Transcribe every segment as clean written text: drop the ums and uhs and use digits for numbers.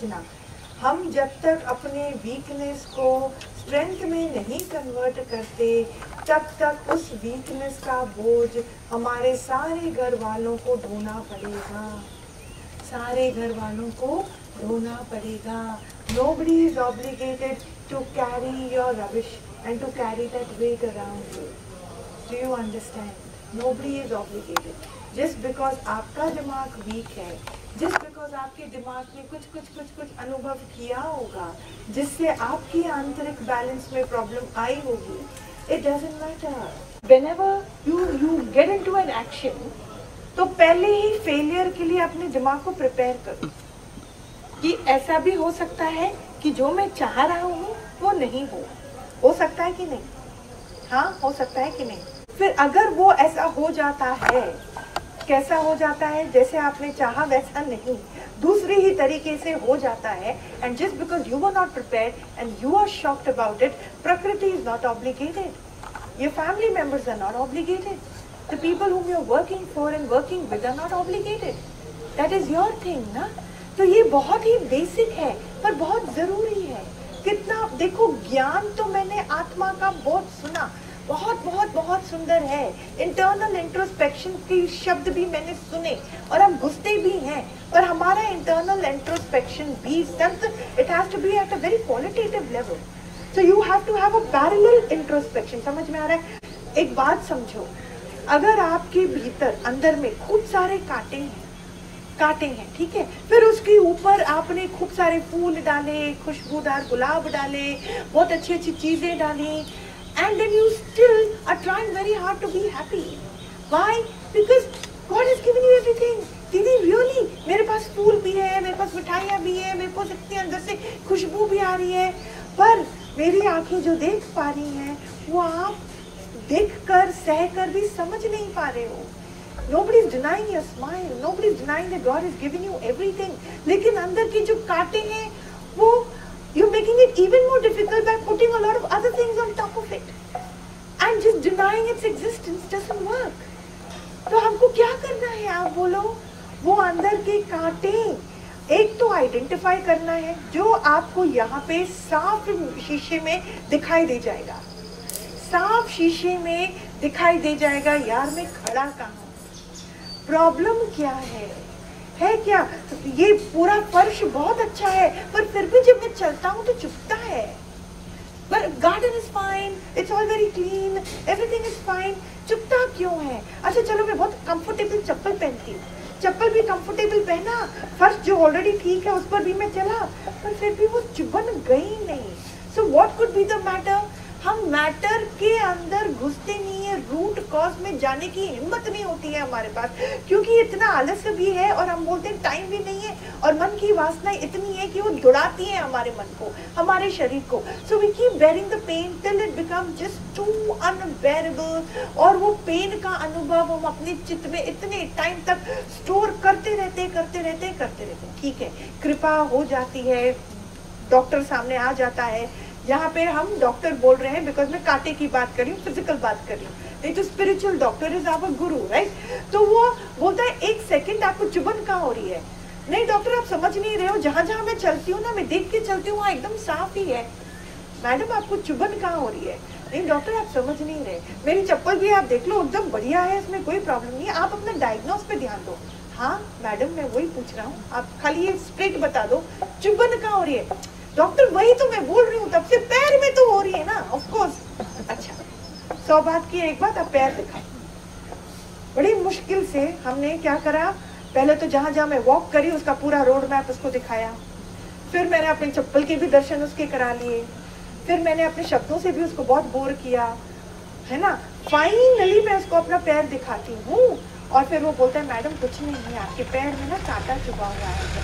समझना, हम जब तक अपने वीकनेस को स्ट्रेंथ में नहीं कन्वर्ट करते तब तक उस वीकनेस का बोझ हमारे सारे घर वालों को ढोना पड़ेगा, सारे घर वालों को ढोना पड़ेगा। Nobody is obligated to carry your rubbish and to carry that weight around you. Do you understand? Nobody is obligated. Just because आपका दिमाग वीक है, just because आपके दिमाग ने कुछ अनुभव किया होगा जिससे आपकी आंतरिक बैलेंस में प्रॉब्लम आई होगी, it doesn't matter. Whenever you get into an action, तो पहले ही फेलियर के लिए अपने दिमाग को प्रिपेयर करो कि ऐसा भी हो सकता है कि जो मैं चाह रहा हूँ वो नहीं हो सकता है कि नहीं? हाँ, हो सकता है कि नहीं? फिर अगर वो ऐसा हो जाता है, कैसा हो जाता है? जैसे आपने चाहा वैसा नहीं, दूसरी ही तरीके से हो जाता है, and just because you were not prepared and you are shocked about it, prakriti is not obligated, your family members are not obligated, the people whom you are working for and working with are not obligated. That is your thing ना। तो ये बहुत ही basic है पर बहुत जरूरी है। कितना देखो, ज्ञान तो मैंने आत्मा का बहुत सुना, बहुत सुंदर है। इंटरनल इंट्रोस्पेक्शन के शब्द भी मैंने सुने और हम घुसते भी हैं, पर हमारा इंटरनल इंट्रोस्पेक्शन भी it has to be at a very qualitative level. So you have to have a parallel introspection. समझ में आ रहा है? एक बात समझो, अगर आपके भीतर अंदर में खूब सारे कांटे हैं, ठीक है, फिर उसके ऊपर आपने खूब सारे फूल डाले, खुशबूदार गुलाब डाले, बहुत अच्छी चीजें डाली, and then you still are trying very hard to be happy. Why? Because God has given you everything. दीदी really, मेरे पास फूल भी है, मेरे पास मिठाइयाँ भी है, मेरे पास इतनी अंदर से खुशबू भी आ रही है, पर मेरी आंखें जो देख पा रही हैं वो आप देखकर सहकर भी समझ नहीं पा रहे हो। Nobody is denying your smile, nobody is denying that God has given you everything. लेकिन अंदर के जो कांटे हैं वो you're making it even more difficult by putting a lot of other things on top of it, and just denying its existence doesn't work. तो हमको क्या करना है, आप बोलो? वो अंदर के कांटे एक तो आइडेंटिफाई करना है, जो आपको यहाँ पे साफ शीशे में दिखाई दे जाएगा, साफ शीशे में दिखाई दे जाएगा, यार मैं खड़ा कहाँ हूँ, प्रॉब्लम क्या है क्या? ये पूरा फर्श बहुत अच्छा है पर फिर भी जब मैं चलता हूँ तो चुभता है। पर garden is fine, it's all very clean, everything is fine, चुभता क्यों है? अच्छा चलो, मैं बहुत कंफर्टेबल चप्पल पहनती हूँ, चप्पल भी कंफर्टेबल पहना, फर्श जो ऑलरेडी ठीक है उस पर भी मैं चला, पर फिर भी वो चुभन गई नहीं। So what could be the matter? हम मैटर के अंदर घुसते नहीं है, रूट कॉज में जाने की हिम्मत नहीं होती है हमारे पास, क्योंकि इतना आलस्य भी है और हम बोलते हैं टाइम भी नहीं है, और मन की वासना इतनी है कि वो दौड़ाती है हमारे मन को, हमारे शरीर को। So we keep bearing the pain till it become just too unbearable, और वो पेन का अनुभव हम अपने चित्त में इतने टाइम तक स्टोर करते रहते। ठीक है, कृपा हो जाती है, डॉक्टर सामने आ जाता है, यहाँ पे हम डॉक्टर बोल रहे हैं बिकॉज मैं कांटे की बात कर रही हूँ, फिजिकल बात कर रही हूँ, नहीं तो spiritual doctor is our guru, right? तो वो बोलता है एक सेकंड, आपको चुभन कहाँ हो रही है? नहीं डॉक्टर, आप समझ नहीं रहे हो, जहाँ जहाँ मैं चलती हूँ ना, मैं देख के चलती हूँ वहाँ एकदम साफ ही है। मैडम आपको चुभन कहाँ हो रही है? नहीं डॉक्टर, आप समझ नहीं रहे, मेरी चप्पल भी आप देख लो एकदम बढ़िया है, इसमें कोई प्रॉब्लम नहीं है, आप अपना डायग्नोस पे ध्यान दो। हाँ मैडम, मैं वही पूछ रहा हूँ, आप खाली ये स्ट्रेट बता दो, चुभन कहाँ हो रही है? डॉक्टर वही तो मैं बोल रही हूँ, तब से पैर में तो हो रही है ना, ऑफ कोर्स। अच्छा, 100 बात की एक बात, अब पैर दिखाए। बड़ी मुश्किल से हमने क्या करा, पहले तो जहाँ जहाँ मैं वॉक करी उसका पूरा रोड मैप उसको दिखाया, फिर मैंने अपने चप्पल के भी दर्शन उसके करा लिए, फिर मैंने अपने शब्दों से भी उसको बहुत बोर किया, है ना। फाइनली मैं उसको अपना पैर दिखाती हूँ और फिर वो बोलता है मैडम कुछ नहीं है, आपके पैर में ना कांटा चुभा हुआ है,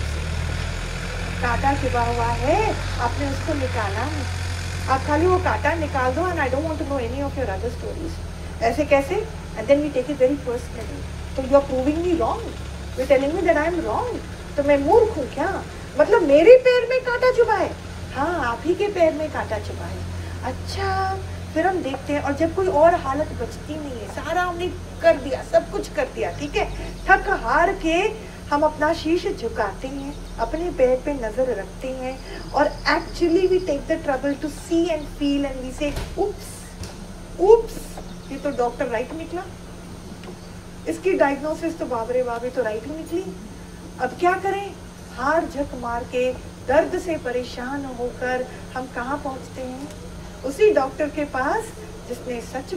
कांटा चुभा हुआ है, आपने उसको निकाला नहीं, आप खाली वो कांटा निकाल दो, and I don't want to know any of your other stories. ऐसे कैसे? And then we take it very personally. तो you are proving me wrong, you are telling me that I am wrong, तो मैं मूर्ख हूँ क्या? मतलब मेरे पैर में कांटा चुभा है? हाँ, आप ही के पैर में कांटा चुभा है। अच्छा, फिर हम देखते हैं, और जब कोई और हालत बचती नहीं है, सारा हमने कर दिया, सब कुछ कर दिया, ठीक है, थक हार के हम अपना शीश झुकाते हैं, अपने पैर पे नजर रखते हैं और actually we take the trouble to see and feel and we say oops, ये तो डॉक्टर राइट निकला, इसकी डायग्नोसिस तो बाबरे बाबे तो राइट ही निकली। अब क्या करें? हार झक मार के दर्द से परेशान होकर हम कहाँ पहुँचते हैं? उसी डॉक्टर के पास जिसने सच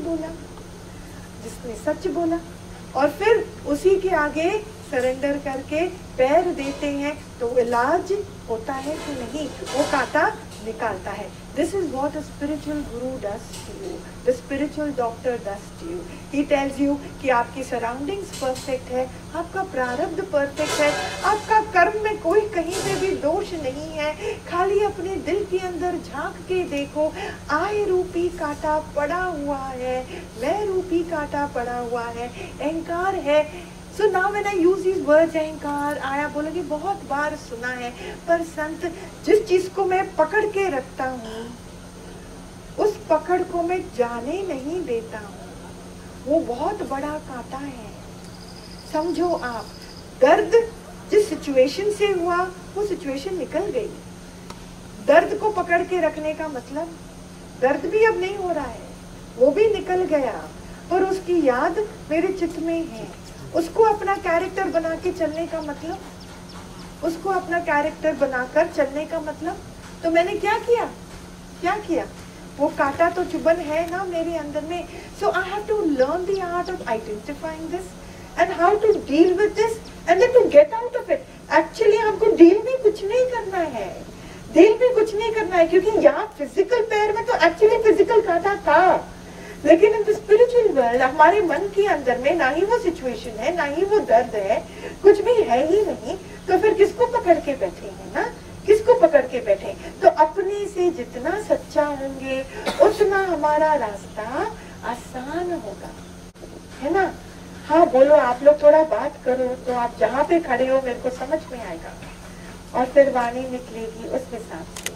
बोला और फिर उसी के आगे सरेंडर करके पैर देते हैं। तो इलाज होता है कि नहीं, वो कांटा निकालता है। This is what a spiritual guru does to you, the spiritual doctor does to you. He tells you कि आपकी surroundings perfect है, आपका प्रारब्ध perfect है, आपका कर्म में कोई कहीं पे भी दोष नहीं है। खाली अपने दिल के अंदर झांक के देखो, आय रूपी कांटा पड़ा हुआ है, मैं रूपी कांटा पड़ा हुआ है, अहंकार है। So now when I use these words, अहंकार आया, बोलोगे बहुत बार सुना है, पर संत जिस चीज को मैं पकड़ के रखता हूँ उस पकड़ को मैं जाने नहीं देता हूँ, वो बहुत बड़ा कांटा है। समझो आप, दर्द जिस सिचुएशन से हुआ वो सिचुएशन निकल गई। दर्द को पकड़ के रखने का मतलब, दर्द भी अब नहीं हो रहा है, वो भी निकल गया, पर उसकी याद मेरे चित्त में है। उसको अपना कैरेक्टर बना के चलने का मतलब, उसको अपना कैरेक्टर बनाकर चलने का मतलब, तो मैंने क्या किया? वो कांटा तो चुभन है ना मेरे अंदर में। So I have to learn the art of identifying this and how to deal with this and then to get out of it. Actually हमको डील भी कुछ नहीं करना है, क्योंकि यहाँ फिजिकल पैर में तो एक्चुअली फिजिकल कांटा था, लेकिन इन द स्पिरिचुअल वर्ल्ड हमारे मन के अंदर में ना ही वो सिचुएशन है, ना ही वो दर्द है, कुछ भी है ही नहीं। तो फिर किसको पकड़ के बैठे हैं ना, किसको पकड़ के बैठे? तो अपने से जितना सच्चा होंगे उतना हमारा रास्ता आसान होगा, है ना? हाँ बोलो, आप लोग थोड़ा बात करो तो आप जहाँ पे खड़े हो मेरे को समझ में आएगा और फिर वाणी निकलेगी उस हिसाब से।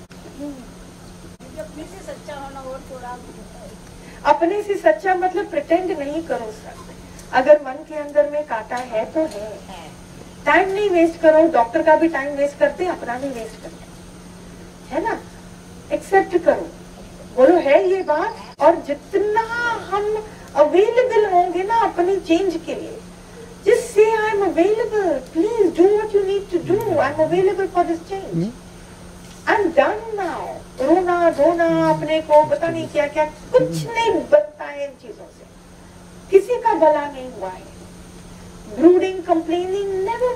अपने से सच्चा होना और थोड़ा, अपने से सच्चा मतलब प्रिटेंड नहीं करो सर। अगर मन के अंदर में कांटा है तो है, टाइम नहीं वेस्ट करो। डॉक्टर का भी टाइम वेस्ट करते, अपना भी वेस्ट करते, है ना? एक्सेप्ट करो, बोलो है ये बात, और जितना हम अवेलेबल होंगे ना अपनी चेंज के लिए, जिससे I am available, please do what you need to do, I am available for this change, I am done now. रोना धोना अपने को पता नहीं क्या क्या, कुछ नहीं बनता है इन चीजों से, किसी का भला नहीं हुआ है। Brooding, complaining never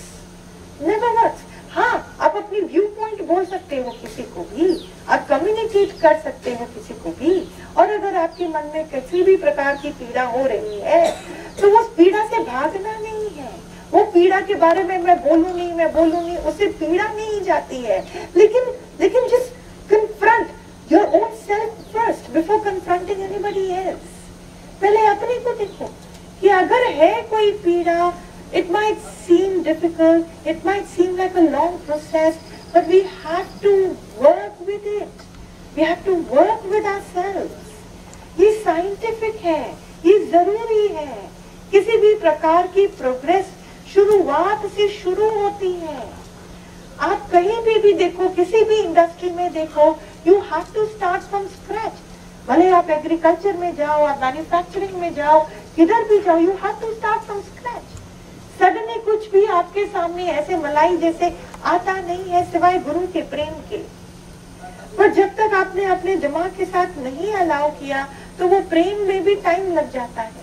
works. हाँ, आप अपनी व्यू पॉइंट बोल सकते हो किसी को भी, आप कम्युनिकेट कर सकते हो किसी को भी, और अगर आपके मन में किसी भी प्रकार की पीड़ा हो रही है तो उस पीड़ा से भागना नहीं है। वो पीड़ा के बारे में मैं बोलूंगी, उससे पीड़ा नहीं जाती है। लेकिन just confront your own self first before confronting anybody else. पहले अपने को देखो कि अगर है कोई पीड़ा, it might seem difficult, it might seem like a long process, but we have to work with it. We have to work with ourselves. ये साइंटिफिक है, ये जरूरी है। किसी भी प्रकार की प्रोग्रेस शुरुआत से शुरू होती है। आप कहीं भी देखो, किसी भी इंडस्ट्री में देखो, you have to start from scratch. भले आप एग्रीकल्चर में जाओ, आप मैन्युफैक्चरिंग में जाओ, किधर भी जाओ, you have to start from scratch. Suddenly कुछ भी आपके सामने ऐसे मलाई जैसे आता नहीं है सिवाय गुरु के प्रेम के। पर जब तक आपने अपने दिमाग के साथ नहीं अलाउ किया तो वो प्रेम में भी टाइम लग जाता है,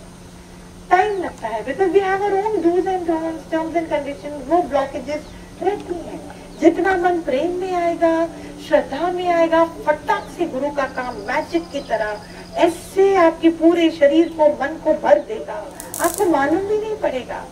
because we have our own dos and don'ts, terms and conditions, वो ब्लॉकेजेस रहती हैं। जितना मन प्रेम में आएगा, श्रद्धा में आएगा, फटाक से गुरु का काम मैजिक की तरह ऐसे आपके पूरे शरीर को, मन को भर देगा। आपको मालूम भी नहीं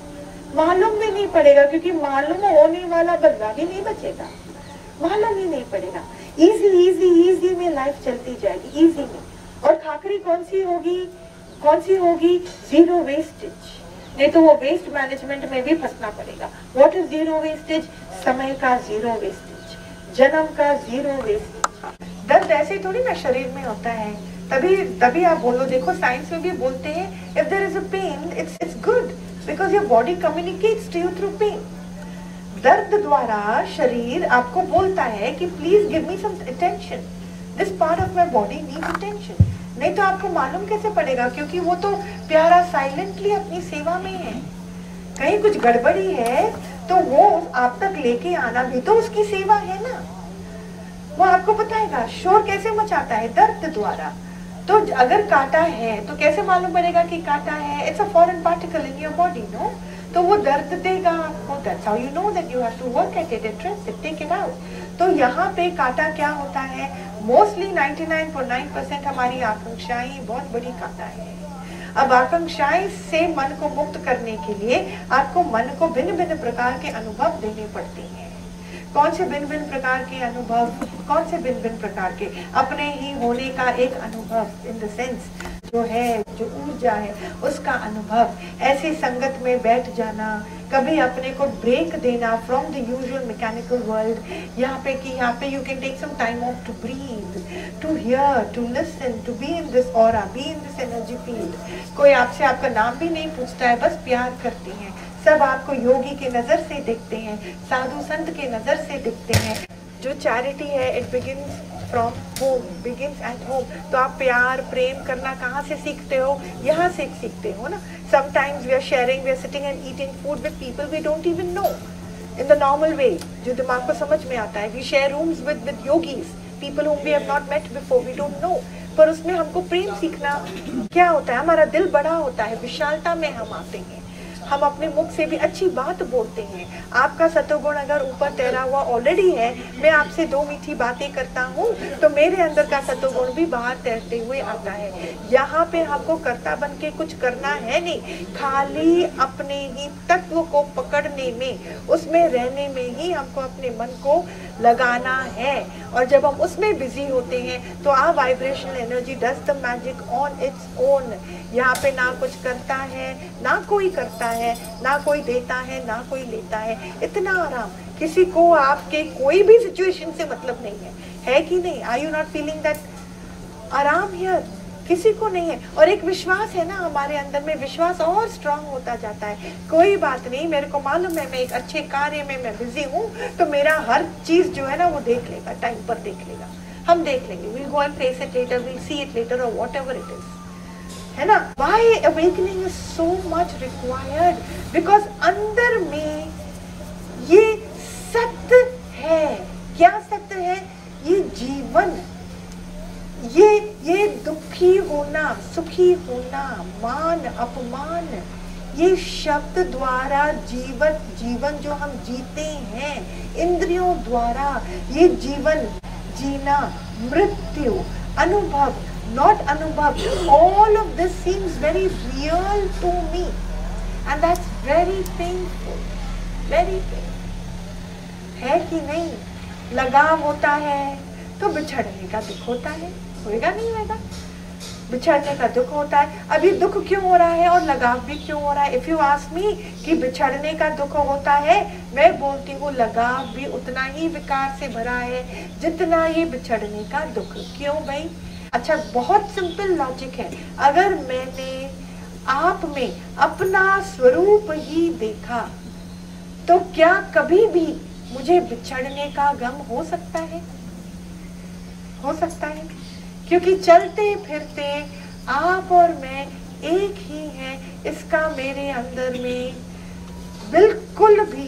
पड़ेगा, क्योंकि मालूम होने वाला बंदा भी नहीं बचेगा, मालूम ही नहीं पड़ेगा। इजी में लाइफ चलती जाएगी, इजी में। और खाकरी कौन सी होगी? Zero wastage. नहीं तो वो वेस्ट मैनेजमेंट में भी फंसना पड़ेगा। What is zero wastage? समय का जीरो वेस्टेज, जन्म का जीरो वेस्टेज। दर्द ऐसे थोड़ी ना शरीर में होता है, तभी तभी आप बोलो, देखो साइंस में भी बोलते हैं if there is a pain it's good because your body communicates to you through pain. दर्द द्वारा शरीर आपको बोलता है कि please give me some attention, this part of my body needs attention. नहीं तो आपको मालूम कैसे पड़ेगा, क्योंकि वो तो प्यारा साइलेंटली अपनी सेवा में है। कहीं कुछ गड़बड़ी है तो वो आप तक लेके आना भी तो उसकी सेवा है ना, वो आपको बताएगा। शोर कैसे मचाता है? दर्द द्वारा। तो अगर काटा है तो कैसे मालूम पड़ेगा कि काटा है? It's a foreign particle in your body, no? तो वो दर्द देगा आपको। That's how you know that you have to work at it, address it, take it out. तो यहाँ पे काटा क्या होता है? मोस्टली 99.9% हमारी आकांक्षाएं बहुत बड़ी काटा है। अब आकांक्षाएं से मन को मुक्त करने के लिए आपको मन को भिन्न भिन्न प्रकार के अनुभव देने पड़ते हैं। कौन से भिन्न भिन्न प्रकार के अनुभव? कौन से भिन्न भिन्न प्रकार के? अपने ही होने का एक अनुभव, इन द सेंस जो है, जो ऊर्जा है उसका अनुभव। ऐसी संगत में बैठ जाना, कभी अपने को ब्रेक देना from the usual mechanical world. यहाँ पे you can take some time off to breathe, to hear, to listen, to be in this aura, be in this energy field. कोई आपसे आपका नाम भी नहीं पूछता है, बस प्यार करती हैं। सब आपको योगी के नजर से दिखते हैं, साधु संत के नजर से दिखते हैं। जो चैरिटी है it begins from home, begins at home. तो आप प्यार प्रेम करना कहाँ से सीखते हो? यहाँ से सीखते हो ना। Sometimes we are sharing, we are sitting and eating food with people we don't even know in the normal way, जो दिमाग को समझ में आता है। We share rooms with yogis, people whom we have not met before, we don't know। पर उसमें हमको प्रेम सीखना क्या होता है? हमारा दिल बड़ा होता है, विशालता में हम आते हैं। हम अपने मुख से भी अच्छी बात बोलते हैं। आपका सतोगुण अगर ऊपर तैरा हुआ ऑलरेडी है, मैं आपसे दो मीठी बातें करता हूँ तो मेरे अंदर का सतोगुण भी बाहर तैरते हुए आता है। यहाँ पे हमको कर्ता बन के कुछ करना है नहीं, खाली अपने ही तत्व को पकड़ने में, उसमें रहने में ही हमको अपने मन को लगाना है। और जब हम उसमें बिजी होते हैं तो uh vibrational energy does the magic on its own. यहाँ पे ना कुछ करता है, ना कोई करता है, ना कोई देता है, ना कोई लेता है। इतना आराम। किसी को आपके कोई भी सिचुएशन से मतलब नहीं है कि नहीं? Are you not feeling that aaram here? किसी को नहीं है। और एक विश्वास है ना हमारे अंदर में, विश्वास और स्ट्रांग होता जाता है। कोई बात नहीं, मेरे को मालूम है मैं एक अच्छे कार्य में मैं बिजी हूँ, तो मेरा हर चीज जो है ना वो देख लेगा, टाइम पर देख लेगा, हम देख लेंगे। we'll go and face it later, we'll see it later or whatever it is, है ना? Why awakening is so much required? Because अंदर में ये सत्य है। क्या सत्य है? ये जीवन, ये दुखी होना, सुखी होना, मान अपमान, ये शब्द द्वारा जीवन जो हम जीते हैं इंद्रियों द्वारा, ये जीवन जीना, मृत्यु, अनुभव, नॉट अनुभव, all of this seems very real to me and that's very painful, very painful। है कि नहीं? लगाव होता है तो बिछड़ने का दुख होता है, होएगा नहीं होएगा? बिछड़ने का दुख होता है। अभी दुख क्यों हो रहा है और लगाव भी क्यों हो रहा है? इफ यू आस्क मी कि बिछड़ने का दुख होता है, मैं बोलती हूँ लगाव भी उतना ही विकार से भरा है जितना ये बिछड़ने का दुख। क्यों भाई? अच्छा, बहुत सिंपल लॉजिक है। अगर मैंने आप में अपना स्वरूप ही देखा तो क्या कभी भी मुझे बिछड़ने का गम हो सकता है? हो सकता है, क्योंकि चलते फिरते आप और मैं एक ही हैं, इसका मेरे अंदर में बिल्कुल भी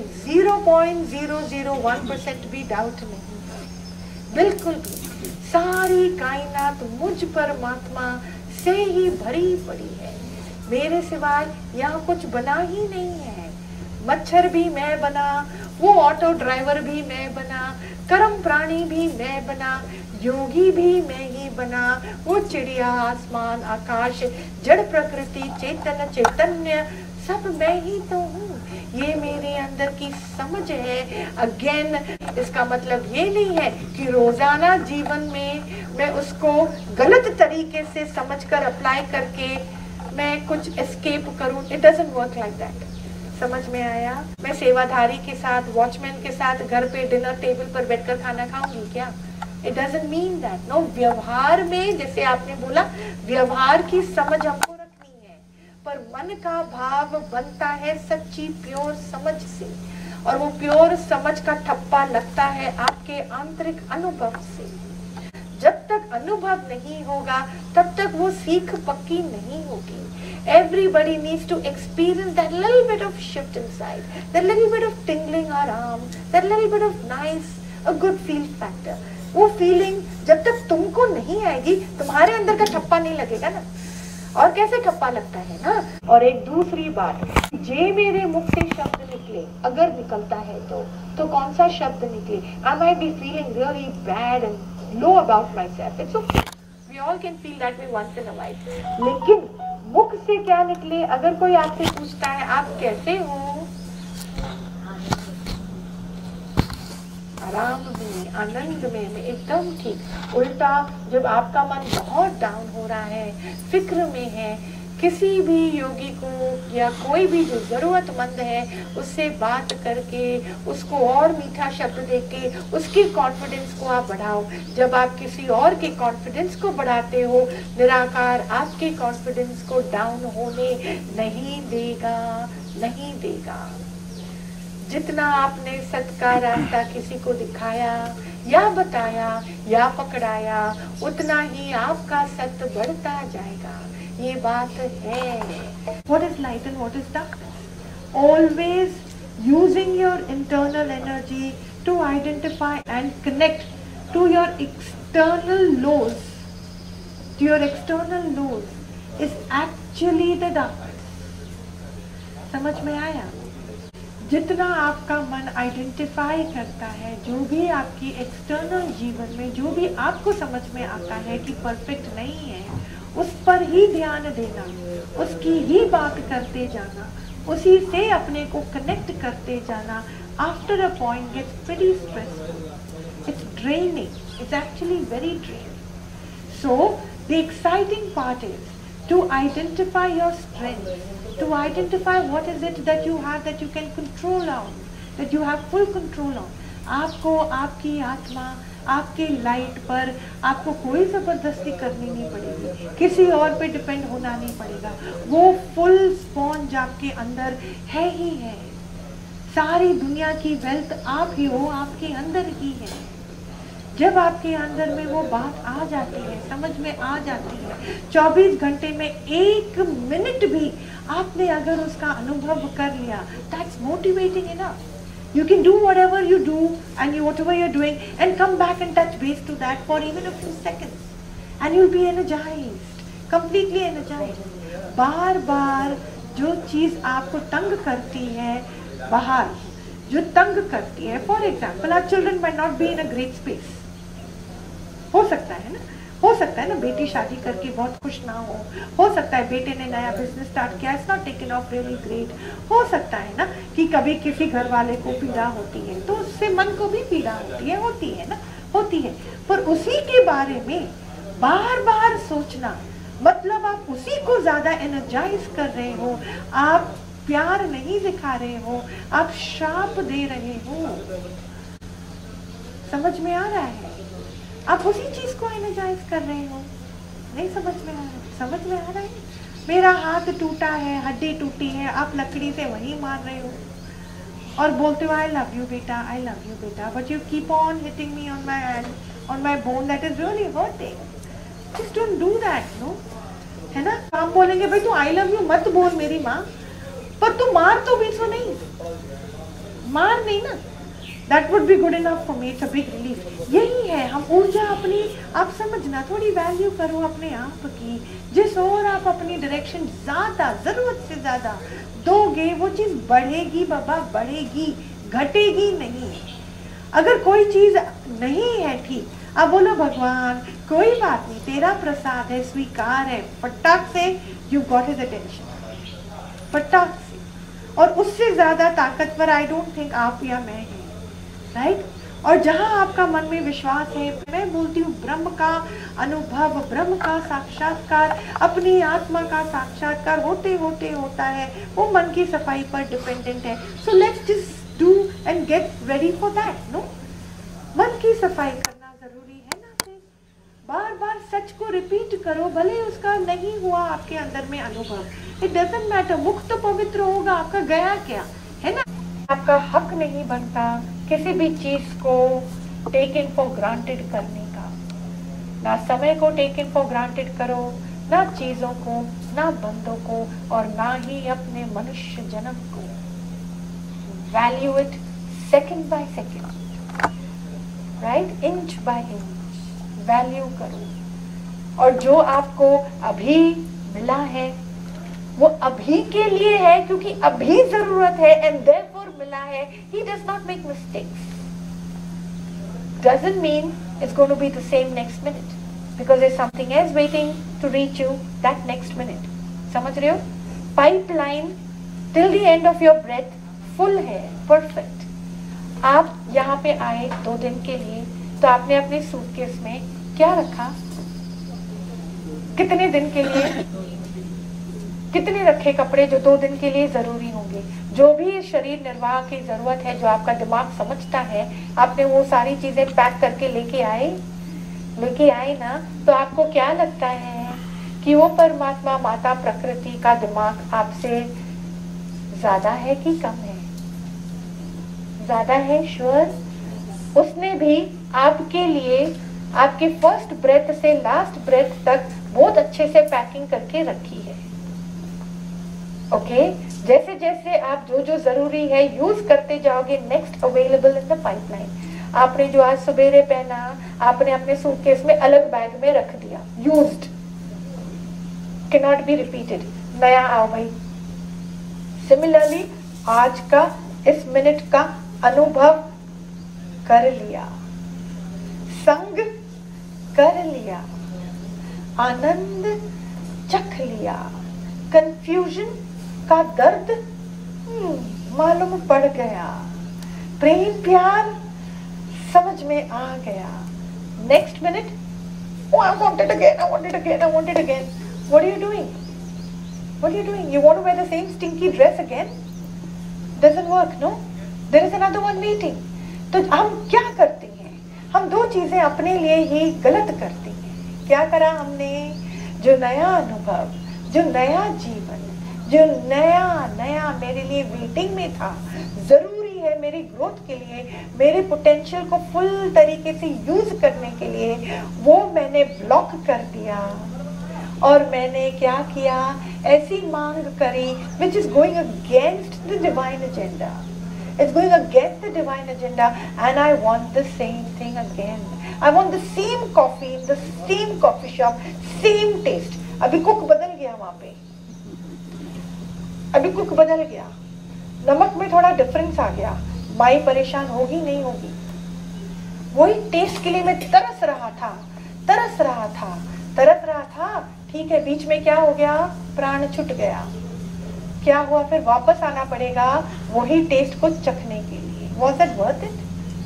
0.001% भी डाउट नहीं, बिल्कुल भी। सारी कायनात मुझ परमात्मा से ही भरी पड़ी है, मेरे सिवाय यहाँ कुछ बना ही नहीं है। मच्छर भी मैं बना, वो ऑटो ड्राइवर भी मैं बना, कर्म प्राणी भी मैं बना, योगी भी मैं ही बना, वो चिड़िया, आसमान, आकाश, जड़ प्रकृति, चेतन, चैतन्य, सब मैं ही तो हूँ। ये मेरे अंदर की समझ है। अगेन, इसका मतलब ये नहीं है कि रोजाना जीवन में मैं उसको गलत तरीके से समझकर अप्लाई करके मैं कुछ एस्केप करूँ। It doesn't work like that. समझ में आया? मैं सेवाधारी के साथ, वॉचमैन के साथ घर पे डिनर टेबल पर बैठकर खाना खाऊंगी क्या? It doesn't mean that. No, व्यवहार में जैसे आपने बोला व्यवहार की समझ हमको रखनी है, पर मन का भाव बनता है सच्ची प्योर समझ से, और वो प्योर समझ का ठप्पा लगता है आपके आंतरिक अनुभव से। जब तक अनुभव नहीं होगा तब तक वो सीख पक्की नहीं होगी। Everybody needs to experience that little bit of shift inside, that little bit of tingling our arm, that little bit of nice, a good feel factor. वो फीलिंग जब तक तुमको नहीं आएगी, तुम्हारे अंदर का ठप्पा नहीं लगेगा ना। और कैसे ठप्पा लगता है ना। और एक दूसरी बात, जे मेरे मुख से शब्द निकले, अगर निकलता है तो कौन सा शब्द निकले? I might be feeling really bad and low about myself. It's okay. We all can feel that way once in a while. लेकिन मुख से क्या निकले? अगर कोई आपसे पूछता है आप कैसे हो, आराम में, आनंद में, मैं एकदम ठीक। उल्टा जब आपका मन बहुत डाउन हो रहा है, फिक्र में है, किसी भी योगी को या कोई भी जो जरूरतमंद है उससे बात करके, उसको और मीठा शब्द देके उसके कॉन्फिडेंस को आप बढ़ाओ। जब आप किसी और के कॉन्फिडेंस को बढ़ाते हो, निराकार आपके कॉन्फिडेंस को डाउन होने नहीं देगा, नहीं देगा। जितना आपने सत्य का रास्ता किसी को दिखाया या बताया या पकड़ाया, उतना ही आपका सत्य बढ़ता जाएगा। ये बात है। What is light and what is darkness? Always using your internal energy to identify and connect to your external laws. To your external laws is actually the darkness. समझ में आया? जितना आपका मन आइडेंटिफाई करता है जो भी आपकी एक्सटर्नल जीवन में, जो भी आपको समझ में आता है कि परफेक्ट नहीं है, उस पर ही ध्यान देना, उसकी ही बात करते जाना, उसी से अपने को कनेक्ट करते जाना, after a point gets pretty stressful, it's draining, it's actually very draining. So the exciting part is to identify your strength, to identify what is it that you have that you can control on, that you have full control on. आपको आपकी आत्मा, आपके light पर आपको कोई जबरदस्ती करनी नहीं पड़ेगी, किसी और पे डिपेंड होना नहीं पड़ेगा। वो फुल स्पॉन्ज आपके अंदर है ही है। सारी दुनिया की वेल्थ आप ही हो, आपके अंदर ही है। जब आपके अंदर में वो बात आ जाती है, समझ में आ जाती है, 24 घंटे में 1 मिनट भी आपने अगर उसका अनुभव कर लिया, that's motivating enough. You can do whatever you do and whatever you're doing and come back and touch base to that for even a few seconds and you'll be energized, completely energized. बार बार जो चीज आपको तंग करती है, बाहर जो तंग करती है, for example our children might not be in a great space. हो सकता है ना, हो सकता है ना बेटी शादी करके बहुत खुश ना हो सकता है बेटे ने नया बिजनेस स्टार्ट किया, it's not taken off really great. हो सकता है ना कि कभी किसी घर वाले को पीड़ा होती है तो उससे मन को भी पीड़ा होती है ना, होती है। पर उसी के बारे में बार बार सोचना मतलब आप उसी को ज्यादा एनर्जाइज कर रहे हो, आप प्यार नहीं दिखा रहे हो, आप शाप दे रहे हो। समझ में आ रहा है? आप उसी चीज को एनर्जाइज कर रहे हो। नहीं समझ में आ रहा है? समझ में आ रहा है? मेरा हाथ टूटा है, हड्डी टूटी है, आप लकड़ी से वही मार रहे हो और बोलते हो आई लव यू बेटा, आई लव यू बेटा, but you keep on hitting me on my hand, on my bone, that is really hurting. Just don't do that, no, है ना। हम बोलेंगे भाई तू आई लव यू मत बोल मेरी माँ, पर तू मार तो भी तो नहीं, मार नहीं ना। That would be good enough for me. It's a big relief. यही है, हम ऊर्जा अपनी, आप समझना, थोड़ी वैल्यू करो अपने आप की। जिस और आप अपनी डायरेक्शन ज्यादा, जरूरत से ज्यादा दोगे, वो चीज बढ़ेगी बाबा, बढ़ेगी, घटेगी नहीं। अगर कोई चीज नहीं है ठीक, अब बोलो भगवान कोई बात नहीं, तेरा प्रसाद है, स्वीकार है, फटाक से यू गॉट हिज अटेंशन, फटाक से। और उससे ज्यादा ताकतवर आई डोंट थिंक आप या मैं है, राइट। और जहां आपका मन में विश्वास है, मैं बोलती हूँ ब्रह्म का अनुभव, ब्रह्म का साक्षात्कार, अपनी आत्मा का साक्षात्कार होते होते होता है, वो मन की सफाई पर डिपेंडेंट है। So let's just do and get ready for that, no. मन की सफाई करना जरूरी है ना। बार बार सच को रिपीट करो, भले उसका नहीं हुआ आपके अंदर में अनुभव, इट डजंट मैटर, मुख तो पवित्र होगा, आपका गया क्या है ना। आपका हक नहीं बनता किसी भी चीज को टेकन फॉर ग्रांटेड करने का। ना समय को टेकन फॉर ग्रांटेड करो, ना चीजों को, ना बंदों को, और ना ही अपने मनुष्य जन्म को। Value it second by second, right, inch by inch value करो। और जो आपको अभी मिला है वो अभी के लिए है, क्योंकि अभी जरूरत है, एंड देयरफॉर मिला है। He does not make mistakes, doesn't mean it's going to be the same next minute, because there's something else waiting to reach you that next minute. समझ रहे हो? Pipeline till the end of your breath full है, perfect। आप यहाँ पे आए 2 दिन के लिए, तो आपने अपने सूटकेस में क्या रखा? कितने दिन के लिए? कितने रखे कपड़े जो 2 दिन के लिए जरूरी होंगे? जो भी शरीर निर्वाह की जरूरत है, जो आपका दिमाग समझता है, आपने वो सारी चीजें पैक करके लेके आए ना। तो आपको क्या लगता है कि वो परमात्मा माता प्रकृति का दिमाग आपसे ज्यादा है कि कम है? ज्यादा है, श्योर। उसने भी आपके लिए आपके फर्स्ट ब्रेथ से लास्ट ब्रेथ तक बहुत अच्छे से पैकिंग करके रखी है। ओके, जैसे जैसे आप जो जो जरूरी है यूज करते जाओगे, next available in the pipeline. आपने जो आज सवेरे पहना, आपने अपने सूटकेस में अलग बैग में रख दिया, used, can not be repeated, नया आओ भाई। सिमिलरली आज का इस मिनट का अनुभव कर लिया, संग कर लिया, आनंद चख लिया, कंफ्यूजन का दर्द मालूम पड़ गया, प्रेम प्यार समझ में आ गया। Next minute, oh, I want it again, I want it again, I want it again. What are you doing? What are you doing? You want to wear the same stinky dress again? Doesn't work, no? There is another one waiting. तो हम क्या करते हैं? हम 2 चीजें अपने लिए ही गलत करते हैं। क्या करा हमने? जो नया अनुभव, जो नया जीवन, जो नया मेरे लिए वेटिंग में था, जरूरी है मेरी ग्रोथ के लिए, मेरे पोटेंशियल को फुल तरीके से यूज करने के लिए, वो मैंने ब्लॉक कर दिया। और मैंने क्या किया? ऐसी मांग करी which is going against the divine agenda. It's going against the divine agenda, and I want the same thing again. I want the same coffee in the same coffee shop, same taste. अभी cook बदल गया वहां पे, अभी cook बदल गया, नमक में थोड़ा डिफरेंस आ गया, माई परेशान होगी नहीं होगी? वही टेस्ट के लिए मैं तरस रहा था, ठीक है, बीच में क्या हो गया? प्राण छूट गया। क्या हुआ? फिर वापस आना पड़ेगा वही टेस्ट को चखने के लिए। Was it worth it?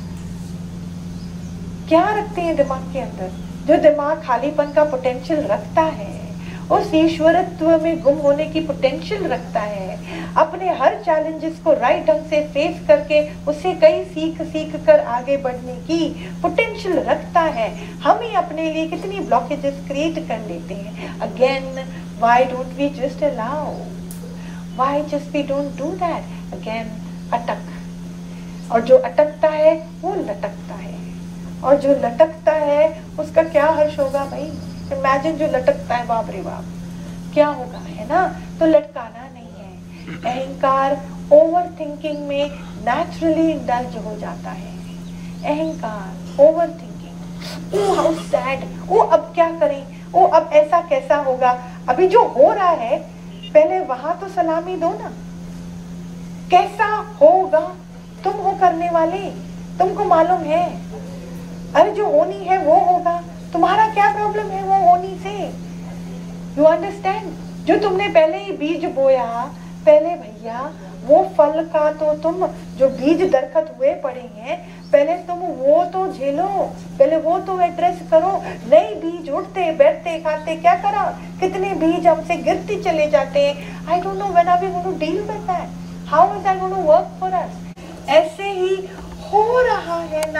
क्या रखते हैं दिमाग के अंदर? जो दिमाग खालीपन का पोटेंशियल रखता है, उस ईश्वरत्व में गुम होने की पोटेंशियल रखता है, अपने हर चैलेंजेस को राइट ढंग से फेस करके उससे कई सीख कर आगे बढ़ने की पोटेंशियल रखता है, हम ही अपने लिए कितनी ब्लॉकेजेस क्रिएट कर लेते हैं। Again, why don't we just allow? Why just we don't do that? Again, अटक। और जो अटकता है वो लटकता है, और जो लटकता है उसका क्या हर्ष होगा भाई? इमेजिन जो लटकता है, बाप रे बाप, क्या होगा, है ना? तो लटकाना नहीं है। अहंकार ओवर थिंकिंग में नेचुरली इंडल्ज हो जाता है। अहंकार, over thinking, oh how sad, ओ अब क्या करें, ओ अब ऐसा कैसा होगा। अभी जो हो रहा है, पहले वहां तो सलामी दो ना। कैसा होगा? तुम हो करने वाले, तुमको मालूम है। अरे जो होनी है वो होगा, तुम्हारा क्या प्रॉब्लम है वो होनी से? You understand? जो तुमने पहले ही बीज बोया, पहले भैया वो फल का तो तुम जो बीज दरखत हुए पड़े हैं, पहले तुम वो तो झेलो, पहले वो तो एड्रेस करो। नए बीज उठते बैठते खाते, क्या करा? कितने बीज हमसे गिरते चले जाते हैं। I don't know when are we going to deal with that, how is that going to work for us? ऐसे ही हो रहा है ना,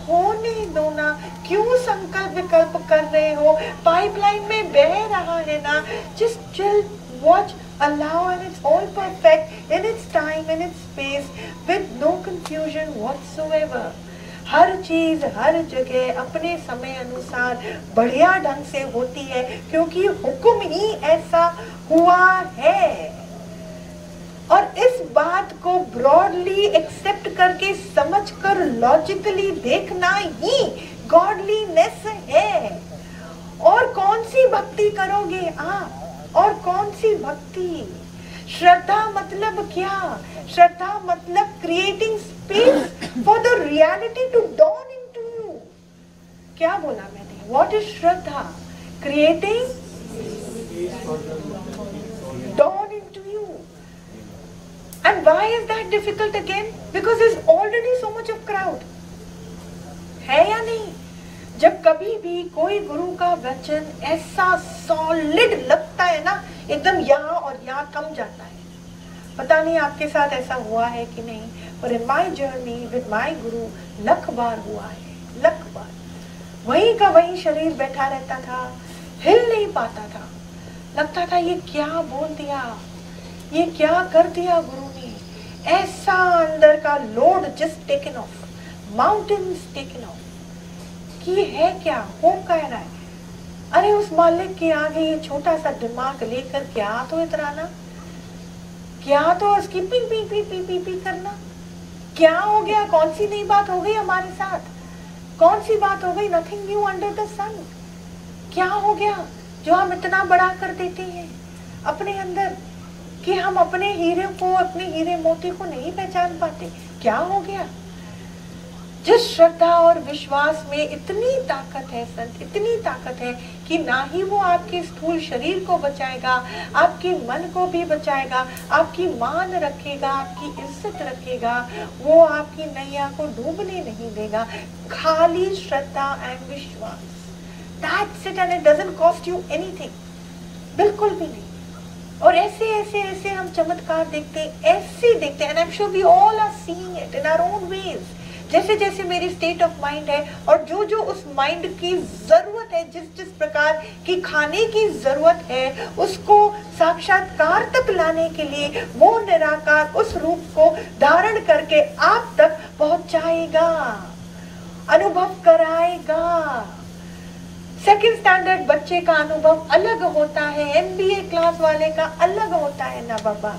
होने दो ना, क्यों संकल्प विकल्प कर रहे हो? पाइपलाइन में बह रहा है ना, just chill, watch, allow, and it's all perfect in its time, in its space, with no confusion whatsoever. हर चीज हर जगह अपने समय अनुसार बढ़िया ढंग से होती है, क्योंकि हुक्म ही ऐसा हुआ है। और इस बात को ब्रॉडली एक्सेप्ट करके समझकर लॉजिकली देखना ही गॉडलीनेस है। और कौन सी भक्ति करोगे आप? और कौन सी भक्ति? श्रद्धा मतलब क्या? श्रद्धा मतलब creating space for the reality to dawn into you. क्या बोला मैंने? व्हाट इज श्रद्धा? Creating dawn into you. And why is that difficult again? Because there's already so much of crowd. है या नहीं? जब कभी भी कोई गुरु का वचन ऐसा सॉलिड लगता है ना, एकदम यहाँ और यहाँ कम जाता है। पता नहीं आपके साथ ऐसा हुआ है कि नहीं, पर in my journey with my guru लख बार हुआ है, लख बार। वहीं का वहीं शरीर बैठा रहता था, हिल नहीं पाता था। लगता था ये क्या बोल दिया, ये क्या कर दिया गुरु ने। ऐसा अंदर का load just taken off, mountains taken off, कि है क्या, हो कह रहा है। अरे उस मालिक के आगे ये छोटा सा दिमाग लेकर क्या तो इतराना, क्या तो उसकी पी पी पी पी पी पी करना। क्या हो गया? कौन सी नई बात हो गई हमारे साथ? कौन सी बात हो गई? Nothing new under the sun. क्या हो गया जो हम इतना बड़ा कर देते हैं अपने अंदर, कि हम अपने हीरे को, अपने हीरे मोती को नहीं पहचान पाते? क्या हो गया? जिस श्रद्धा और विश्वास में इतनी ताकत है संत, इतनी ताकत है कि ना ही वो आपके स्थूल शरीर को बचाएगा, आपके मन को भी बचाएगा, आपकी मान रखेगा, आपकी इज्जत रखेगा, वो आपकी नैया को डूबने नहीं देगा। खाली श्रद्धा एंड विश्वास, that's it, and it doesn't cost you anything, बिल्कुल भी नहीं। और ऐसे ऐसे ऐसे हम चमत्कार देखते हैं, ऐसे देखते हैं, and I'm sure we all are seeing it in our own ways। जैसे जैसे मेरी स्टेट ऑफ माइंड है और जो जो उस माइंड की जरूरत है, जिस जिस प्रकार की खाने की जरूरत है, उसको साक्षात्कार तक लाने के लिए वो निराकार उस रूप को धारण करके आप तक पहुंचाएगा, अनुभव कराएगा। सेकंड स्टैंडर्ड बच्चे का अनुभव अलग होता है, MBA क्लास वाले का अलग होता है ना बाबा।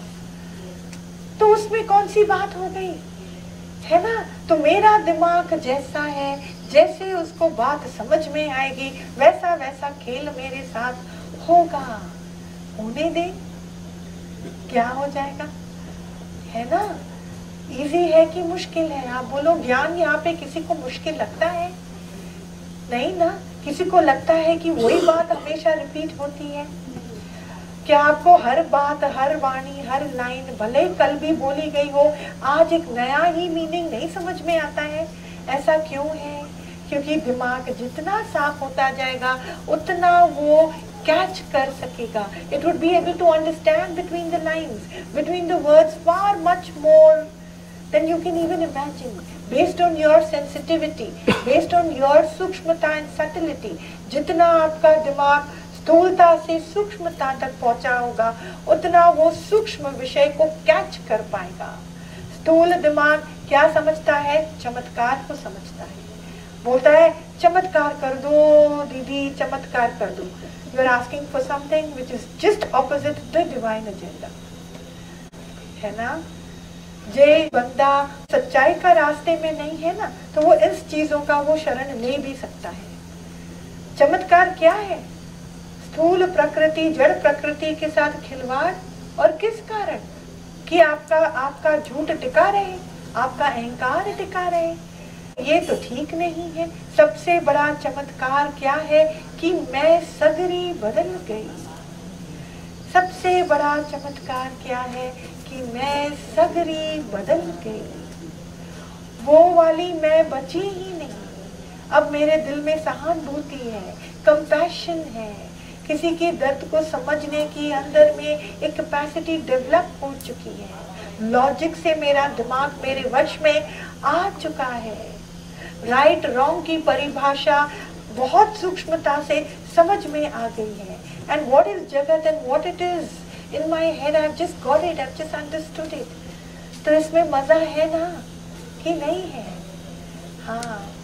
तो उसमें कौन सी बात हो गई, है ना? तो मेरा दिमाग जैसा है, जैसे उसको बात समझ में आएगी, वैसा वैसा खेल मेरे साथ होगा। होने दे, क्या हो जाएगा, है ना? इजी है कि मुश्किल है? आप बोलो ज्ञान यहाँ पे किसी को मुश्किल लगता है? नहीं ना। किसी को लगता है कि वही बात हमेशा रिपीट होती है? क्या आपको हर बात, हर वाणी, हर लाइन भले कल भी बोली गई हो, आज एक नया ही मीनिंग नहीं समझ में आता है? ऐसा क्यों है? क्योंकि दिमाग जितना साफ होता जाएगा उतना वो कैच कर सकेगा। It would be able to understand between the lines, between the words far much more than you can even imagine, based on your sensitivity, based on your सूक्ष्मता and subtlety। जितना आपका दिमाग स्थूलता से सूक्ष्मता तक पहुंचा होगा, उतना वो सूक्ष्म विषय को कैच कर पाएगा। स्थूल दिमाग क्या समझता है? चमत्कार को समझता है। बोलता है चमत्कार कर दो दीदी, चमत्कार कर दो। You are asking for something which is just opposite the divine agenda, है ना? जे बंदा सच्चाई का रास्ते में नहीं है ना, तो वो इस चीजों का वो शरण ले भी सकता है। चमत्कार क्या है? स्थूल प्रकृति, जड़ प्रकृति के साथ खिलवाड़, और किस कारण? कि आपका झूठ टिका रहे, आपका अहंकार टिका रहे। ये तो ठीक नहीं है। सबसे बड़ा चमत्कार क्या है? कि मैं सगरी बदल गई। सबसे बड़ा चमत्कार क्या है? कि मैं सगरी बदल गई। वो वाली मैं बची ही नहीं। अब मेरे दिल में सहानुभूति है, कंपैशन है, किसी के दर्द को समझने की अंदर में एक कैपेसिटी डेवलप हो चुकी है। लॉजिक से मेरा दिमाग मेरे वश में आ चुका है। राइट रॉन्ग की परिभाषा बहुत सूक्ष्मता से समझ में आ गई है। एंड व्हाट इज जगत and what it is in my head, I have just got it, I have just understood it. तो इसमें मजा है ना कि नहीं है? हाँ,